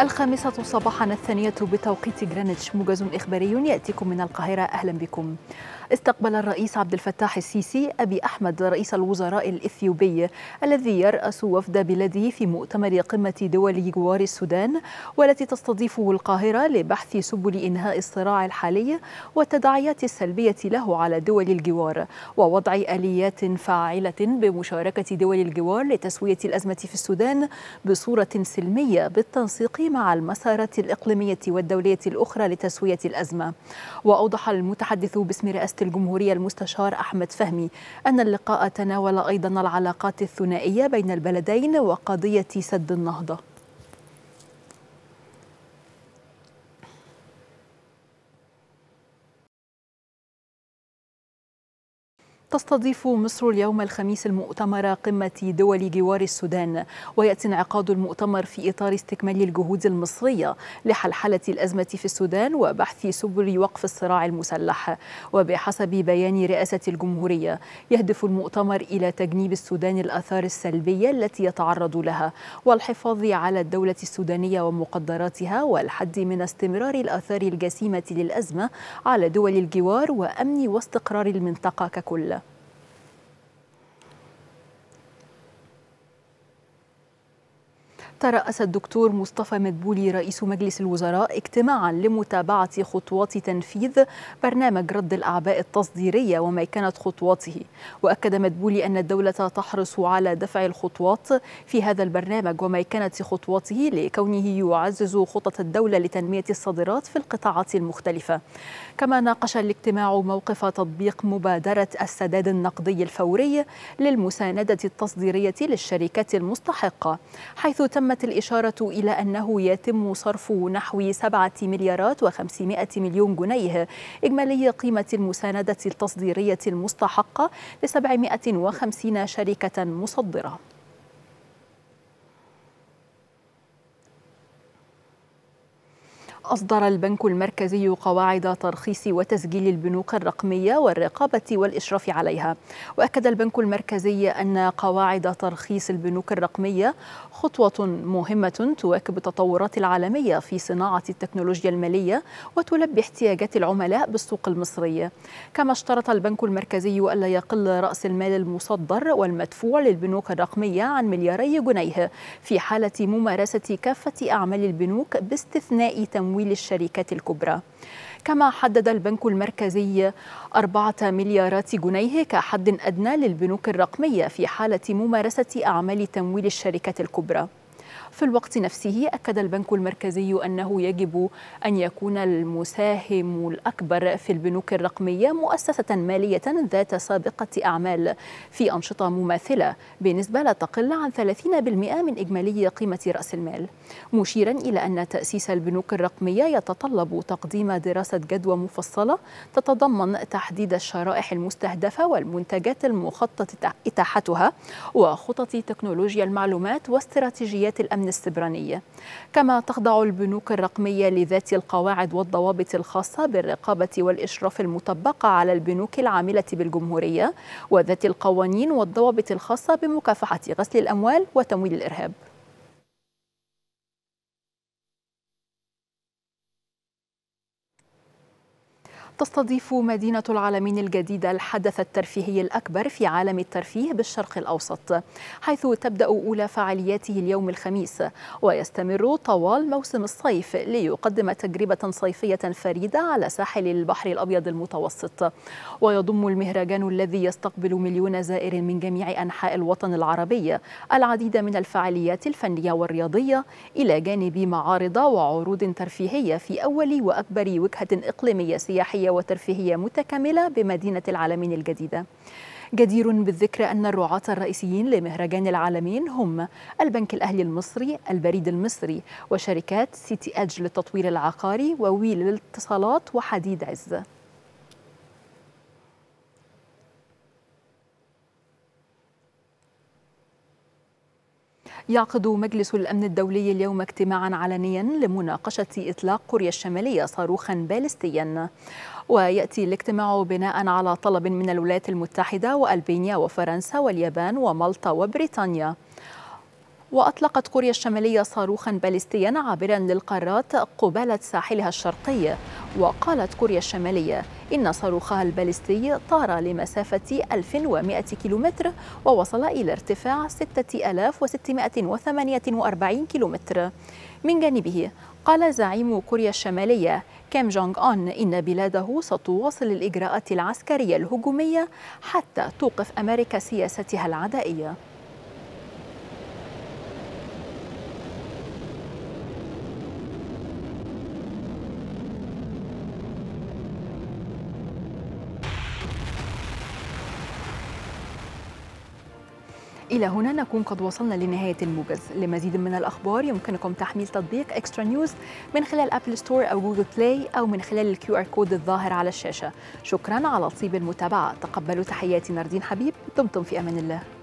الخامسة صباحا الثانية بتوقيت غرينتش، موجز إخباري يأتيكم من القاهرة. أهلا بكم. استقبل الرئيس عبد الفتاح السيسي أبي أحمد رئيس الوزراء الإثيوبي الذي يرأس وفد بلاده في مؤتمر قمة دول جوار السودان، والتي تستضيفه القاهرة لبحث سبل إنهاء الصراع الحالي والتداعيات السلبية له على دول الجوار، ووضع آليات فاعلة بمشاركة دول الجوار لتسوية الأزمة في السودان بصورة سلمية بالتنسيق مع المسارات الإقليمية والدولية الأخرى لتسوية الأزمة. وأوضح المتحدث باسم رئاسة الجمهورية المستشار أحمد فهمي أن اللقاء تناول أيضا العلاقات الثنائية بين البلدين وقضية سد النهضة. تستضيف مصر اليوم الخميس المؤتمر قمة دول جوار السودان، ويأتي انعقاد المؤتمر في إطار استكمال الجهود المصرية لحلحلة الأزمة في السودان وبحث سبل وقف الصراع المسلح. وبحسب بيان رئاسة الجمهورية، يهدف المؤتمر إلى تجنيب السودان الآثار السلبية التي يتعرض لها، والحفاظ على الدولة السودانية ومقدراتها، والحد من استمرار الآثار الجسيمة للأزمة على دول الجوار وأمن واستقرار المنطقة ككل. ترأس الدكتور مصطفى مدبولي رئيس مجلس الوزراء اجتماعا لمتابعة خطوات تنفيذ برنامج رد الأعباء التصديرية وميكنة خطواته. وأكد مدبولي أن الدولة تحرص على دفع الخطوات في هذا البرنامج وميكنة خطواته لكونه يعزز خطط الدولة لتنمية الصادرات في القطاعات المختلفة. كما ناقش الاجتماع موقف تطبيق مبادرة السداد النقدي الفوري للمساندة التصديرية للشركات المستحقة، حيث تمت الإشارة إلى أنه يتم صرف نحو 7 مليارات و500 مليون جنيه إجمالي قيمة المساندة التصديرية المستحقة ل 750 شركة مصدرة. أصدر البنك المركزي قواعد ترخيص وتسجيل البنوك الرقمية والرقابة والإشراف عليها. وأكد البنك المركزي أن قواعد ترخيص البنوك الرقمية خطوة مهمة تواكب التطورات العالمية في صناعة التكنولوجيا المالية وتلبي احتياجات العملاء بالسوق المصري. كما اشترط البنك المركزي ألا يقل رأس المال المصدر والمدفوع للبنوك الرقمية عن 2 ملياري جنيه في حالة ممارسة كافة أعمال البنوك باستثناء تمويل الشركات الكبرى. كما حدد البنك المركزي 4 مليارات جنيه كحد أدنى للبنوك الرقمية في حالة ممارسة أعمال تمويل الشركات الكبرى. في الوقت نفسه أكد البنك المركزي أنه يجب أن يكون المساهم الأكبر في البنوك الرقمية مؤسسة مالية ذات سابقة أعمال في أنشطة مماثلة بنسبة لا تقل عن 30% من إجمالي قيمة رأس المال، مشيرا إلى أن تأسيس البنوك الرقمية يتطلب تقديم دراسة جدوى مفصلة تتضمن تحديد الشرائح المستهدفة والمنتجات المخطط إتاحتها وخطط تكنولوجيا المعلومات واستراتيجيات الأمن السيبراني. كما تخضع البنوك الرقمية لذات القواعد والضوابط الخاصة بالرقابة والإشراف المطبقة على البنوك العاملة بالجمهورية وذات القوانين والضوابط الخاصة بمكافحة غسل الأموال وتمويل الإرهاب. تستضيف مدينة العالمين الجديدة الحدث الترفيهي الأكبر في عالم الترفيه بالشرق الأوسط، حيث تبدأ أولى فعالياته اليوم الخميس ويستمر طوال موسم الصيف ليقدم تجربة صيفية فريدة على ساحل البحر الأبيض المتوسط. ويضم المهرجان الذي يستقبل مليون زائر من جميع أنحاء الوطن العربي العديد من الفعاليات الفنية والرياضية، إلى جانب معارض وعروض ترفيهية في أول وأكبر وجهة إقليمية سياحية وترفيهية متكاملة بمدينة العالمين الجديدة. جدير بالذكر أن الرعاة الرئيسيين لمهرجان العالمين هم البنك الأهلي المصري، البريد المصري، وشركات سيتي أدج للتطوير العقاري، وويل للاتصالات، وحديد عز. يعقد مجلس الأمن الدولي اليوم اجتماعا علنيا لمناقشة إطلاق كوريا الشمالية صاروخا باليستيا. ويأتي الاجتماع بناء على طلب من الولايات المتحدة وألبانيا وفرنسا واليابان ومالطا وبريطانيا. وأطلقت كوريا الشمالية صاروخا باليستيا عابرا للقارات قبالة ساحلها الشرقي. وقالت كوريا الشمالية إن صاروخها الباليستي طار لمسافة 1100 كيلومتر ووصل إلى ارتفاع 6648 كيلومتر. من جانبه قال زعيم كوريا الشمالية كيم جونغ أون إن بلاده ستواصل الإجراءات العسكرية الهجومية حتى توقف أمريكا سياستها العدائية. إلى هنا نكون قد وصلنا لنهاية الموجز. لمزيد من الأخبار يمكنكم تحميل تطبيق إكسترا نيوز من خلال أبل ستور أو جوجل بلاي أو من خلال QR كود الظاهر على الشاشة. شكرا على طيب المتابعة. تقبلوا تحياتي ناردين حبيب. دمتم في أمان الله.